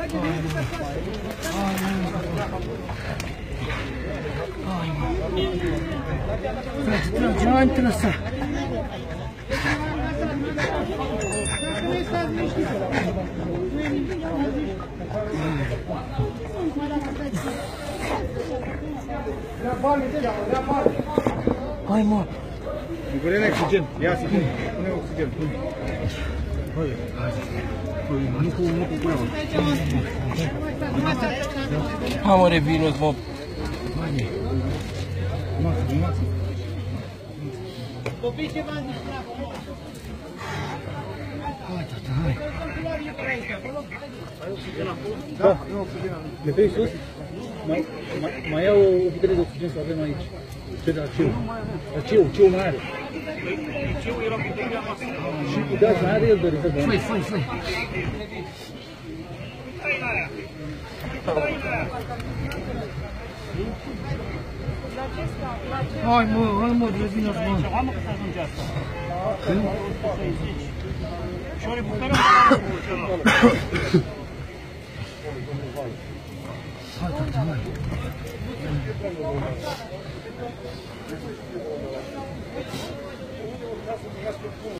Trage, hai lăsa. Hai, mă. Nicolene, oxigen. Ia oxigen. Pune oxigen. Nu cu cuiava. Hai, mă, revină-ți, mă. Hai, tata, hai. Da, le dai sus? Mai iau o butelie de oxigen să avem aici. Ce de la CEU? La CEU mai are. CEU era butelia noastră. Și da, mai are el de rezervă. Făi. Hai mă, revină-ți, mă. Ceva, mă, că să ajunge asta. Când? 160. Și o recuperăm cu celălalt. Hai, tata, hai.